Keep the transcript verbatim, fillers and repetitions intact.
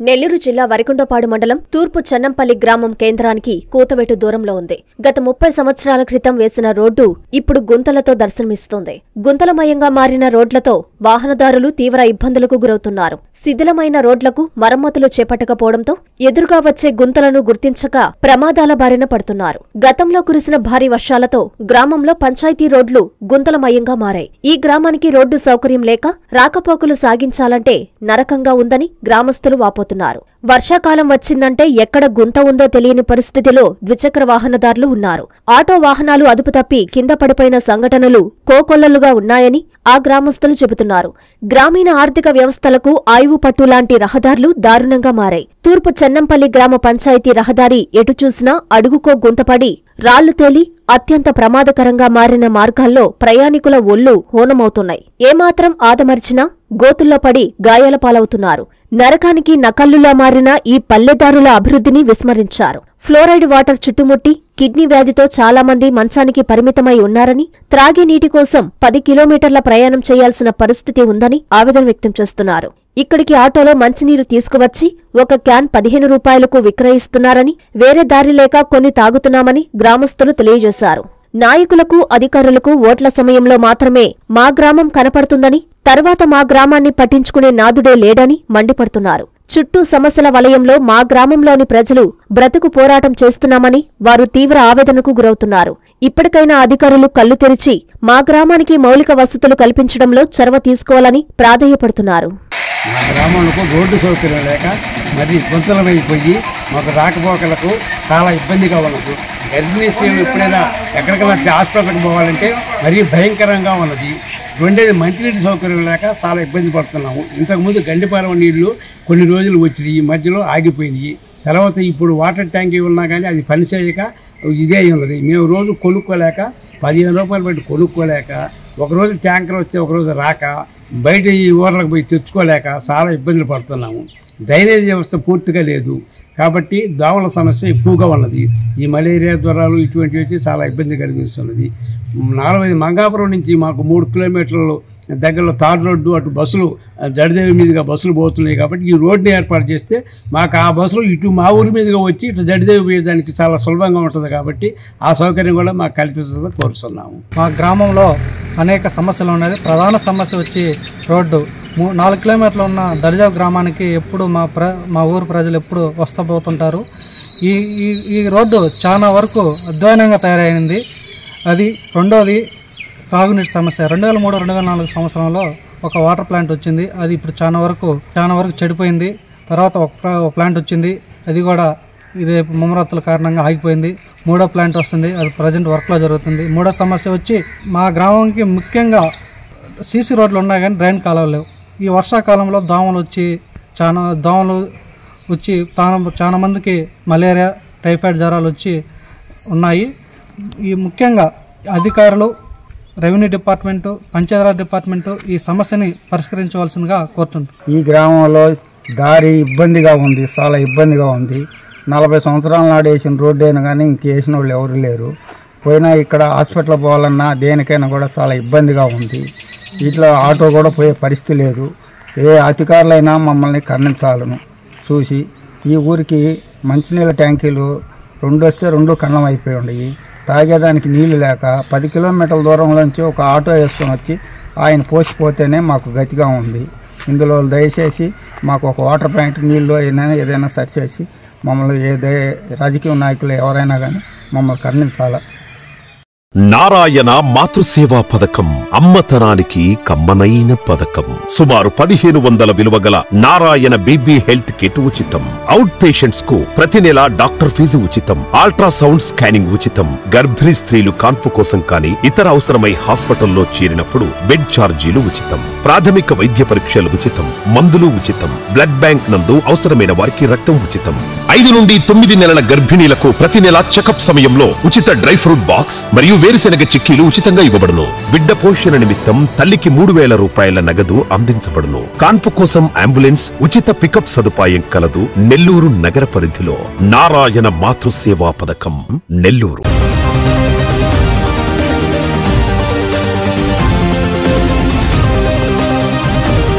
నెల్లూరు జిల్లా వరికుంటపాడు మండలం తూర్పు చెన్నంపల్లి గ్రామం కేంద్రానికి కూతవెట్టు దూరంలో ఉంది. గత ముప్పై సంవత్సరాల క్రితం వేసిన రోడ్డు ఇప్పుడు గుంతలతో దర్శనమిస్తోంది. గుంతలమయంగా మారిన రోడ్లతో వాహనదారులు తీవ్ర ఇబ్బందులకు గురవుతున్నారు. శిథిలమైన రోడ్లకు మరమ్మతులు చేపట్టకపోవడంతో ఎదురుగా వచ్చే గుంతలను గుర్తించక ప్రమాదాల బారిన పడుతున్నారు. గతంలో కురిసిన భారీ వర్షాలతో గ్రామంలో పంచాయతీ రోడ్లు గుంతలమయంగా మారాయి. ఈ గ్రామానికి రోడ్డు సౌకర్యం లేక రాకపోకలు సాగించాలంటే నరకంగా ఉందని గ్రామస్తులు వాపోతున్నారు. వర్షాకాలం వచ్చిందంటే ఎక్కడ గుంత ఉందో తెలియని పరిస్థితిలో ద్విచక్ర వాహనదారులు ఉన్నారు. ఆటో వాహనాలు అదుపు తప్పి కింద పడిపోయిన సంఘటనలు కోకొల్లలుగా ఉన్నాయని ఆ గ్రామస్తులు చెబుతున్నారు. గ్రామీణ ఆర్థిక వ్యవస్థలకు ఆయువు పట్టు లాంటి రహదారులు దారుణంగా మారాయి. తూర్పు చెన్నంపల్లి గ్రామ పంచాయతీ రహదారి ఎటు చూసినా అడుగుకో గుంతపడి రాళ్లు తేలి అత్యంత ప్రమాదకరంగా మారిన మార్గాల్లో ప్రయాణికుల ఒళ్లు హోనమవుతున్నాయి. ఏమాత్రం ఆదమర్చినా గోతుల్లో పడి గాయాల పాలవుతున్నారు. నరకానికి నకల్లులా మారిన ఈ పల్లెదారుల అభివృద్ధిని విస్మరించారు. ఫ్లోరైడ్ వాటర్ చుట్టుముట్టి కిడ్నీ వ్యాధితో చాలా మంది మంచానికి పరిమితమై ఉన్నారని, త్రాగే నీటి కోసం పది కిలోమీటర్ల ప్రయాణం చేయాల్సిన పరిస్థితి ఉందని ఆవేదన వ్యక్తం చేస్తున్నారు. ఇక్కడికి ఆటోలో మంచినీరు తీసుకువచ్చి ఒక క్యాన్ పదిహేను రూపాయలకు విక్రయిస్తున్నారని, వేరే దారి లేక కొన్ని తాగుతున్నామని గ్రామస్తులు తెలియజేశారు. నాయకులకు అధికారులకు ఓట్ల సమయంలో మాత్రమే మా గ్రామం కనపడుతుందని, తర్వాత మా గ్రామాన్ని పట్టించుకునే నాదుడే లేడని మండిపడుతున్నారు. చుట్టూ సమస్యల వలయంలో మా గ్రామంలోని ప్రజలు బ్రతుకు పోరాటం చేస్తున్నామని వారు తీవ్ర ఆవేదనకు గురవుతున్నారు. ఇప్పటికైనా అధికారులు కళ్లు తెరిచి మా గ్రామానికి మౌలిక వసతులు కల్పించడంలో చొరవ తీసుకోవాలని ప్రాధేయపడుతున్నారు. మా గ్రామంలో రోడ్డు సౌకర్యం లేక మరి గుంతలమైపోయి మాకు రాకపోకలకు చాలా ఇబ్బందిగా ఉన్నది. గర్భిణీ స్త్రీలు ఎప్పుడైనా ఎక్కడికైనా హాస్పిటల్కి పోవాలంటే మరీ భయంకరంగా ఉన్నది. రెండేది మంచినీటి సౌకర్యం లేక చాలా ఇబ్బంది పడుతున్నాము. ఇంతకుముందు గండిపాలెం నీళ్లు కొన్ని రోజులు వచ్చినాయి, ఈ మధ్యలో ఆగిపోయినాయి. తర్వాత ఇప్పుడు వాటర్ ట్యాంక్ ఉన్నా కానీ అది పనిచేయక ఇదే ఉన్నది. మేము రోజు కొనుక్కోలేక పదిహేను రూపాయలు పెట్టి కొనుక్కోలేక, ఒకరోజు ట్యాంకర్ వస్తే ఒకరోజు రాక, బయట ఈ ఊర్లకు పోయి తెచ్చుకోలేక చాలా ఇబ్బందులు పడుతున్నాము. డ్రైనేజ్ వ్యవస్థ పూర్తిగా లేదు కాబట్టి దోమల సమస్య ఎక్కువగా ఉన్నది. ఈ మలేరియా జ్వరాలు ఇటువంటివి వచ్చి చాలా ఇబ్బంది కలిగిస్తున్నది. నాలుగైదు మంగాపురం నుంచి మాకు మూడు కిలోమీటర్లు దగ్గరలో తార్ రోడ్డు, అటు బస్సులు జడిదేవి మీదుగా బస్సులు పోతున్నాయి కాబట్టి ఈ రోడ్ని ఏర్పాటు చేస్తే మాకు ఆ బస్సులు ఇటు మా ఊరి మీదుగా వచ్చి ఇటు జడిదేవి పోయేదానికి చాలా సులభంగా ఉంటుంది కాబట్టి ఆ సౌకర్యం కూడా మాకు కల్పించాలని కోరుతున్నాము. మా గ్రామంలో అనేక సమస్యలు ఉన్నాయి. ప్రధాన సమస్య వచ్చి రోడ్డు. మూ నాలుగు కిలోమీటర్లు ఉన్న దర్జావ్ గ్రామానికి ఎప్పుడు మా ప్ర మా ఊరు ప్రజలు ఎప్పుడు వస్తూ పోతుంటారు. ఈ ఈ ఈ రోడ్డు చాలా వరకు అధ్వానంగా తయారైంది. అది రెండోది తాగునీటి సమస్య. రెండు వేల మూడు రెండు వేల నాలుగు సంవత్సరంలో ఒక వాటర్ ప్లాంట్ వచ్చింది. అది ఇప్పుడు చాలా వరకు చాలా వరకు చెడిపోయింది. తర్వాత ఒక ప్లాంట్ వచ్చింది, అది కూడా ఇదే ముమ్మరత్తుల కారణంగా ఆగిపోయింది. మూడో ప్లాంట్ వస్తుంది, అది ప్రజెంట్ వర్క్లో జరుగుతుంది. మూడో సమస్య వచ్చి మా గ్రామానికి ముఖ్యంగా సీసీ రోడ్లు ఉన్నాయి కానీ డ్రైన్ కాలువలు లేవు. ఈ వర్షాకాలంలో దోమలు వచ్చి చాలా దోమలు వచ్చి చాలా మందికి మలేరియా, టైఫాయిడ్ జ్వరాలు వచ్చి ఉన్నాయి. ఈ ముఖ్యంగా అధికారులు, రెవెన్యూ డిపార్ట్మెంటు, పంచాయతీరాజ్ డిపార్ట్మెంటు ఈ సమస్యని పరిష్కరించవలసిందిగా కోరుతున్నాను. ఈ గ్రామంలో దారి ఇబ్బందిగా ఉంది, చాలా ఇబ్బందిగా ఉంది. నలభై సంవత్సరాల నాడు వేసిన రోడ్డు అయినా కానీ ఇంక వేసిన వాళ్ళు ఎవరు లేరు. పోయినా ఇక్కడ హాస్పిటల్ పోవాలన్నా దేనికైనా కూడా చాలా ఇబ్బందిగా ఉంది. ఇట్లా ఆటో కూడా పోయే పరిస్థితి లేదు. ఏ అధికారులైనా మమ్మల్ని కరుణించాలను చూసి ఈ ఊరికి మంచినీళ్ళ ట్యాంకీలు రెండు వస్తే రెండు కన్నం అయిపోయి ఉన్నాయి. తాగేదానికి నీళ్లు లేక పది కిలోమీటర్ల దూరంలోంచి ఒక ఆటో వేసుకొని వచ్చి ఆయన పోసిపోతేనే మాకు గతిగా ఉంది. ఇందులో దయచేసి మాకు ఒక వాటర్ ప్లాంట్ నీళ్ళు అయినా ఏదైనా సరిచేసి మమ్మల్ని ఏదే రాజకీయ నాయకులు ఎవరైనా కానీ మమ్మల్ని కరుణించాలా. నారాయణ మాతృసేవా పథకం అమ్మతనానికి కమ్మనైన పథకం. సుమారు పదిహేను వందల విలువ గల నారాయణ బేబీ హెల్త్ కిట్ ఉచితం. అవుట్ పేషెంట్స్ కు ప్రతి నెల డాక్టర్ ఫీజు ఉచితం. అల్ట్రాసౌండ్ స్కానింగ్ ఉచితం. గర్భిణీ స్త్రీలు కాన్పు కోసం కానీ ఇతర అవసరమై హాస్పిటల్లో చేరినప్పుడు బెడ్ ఛార్జీలు ఉచితం. ప్రాథమిక వైద్య పరీక్షలు ఉచితం. మందులు ఉచితం. బ్లడ్ బ్యాంక్ నందు అవసరమైన వారికి రక్తం ఉచితం. ఐదు నుండి తొమ్మిది నెలల గర్భిణీలకు ప్రతి నెల చెకప్ సమయంలో ఉచిత డ్రై ఫ్రూట్ బాక్స్ మరియు వేరుశెనగ చిక్కీలు ఉచితంగా ఇవ్వబడును. బిడ్డ పోషణ నిమిత్తం తల్లికి మూడు వేల రూపాయల నగదు అందించబడును. కాన్పు కోసం అంబులెన్స్ ఉచిత పికప్ సదుపాయం కలదు. నెల్లూరు నగర పరిధిలో నారాయణ మాతృసేవా పథకం, నెల్లూరు.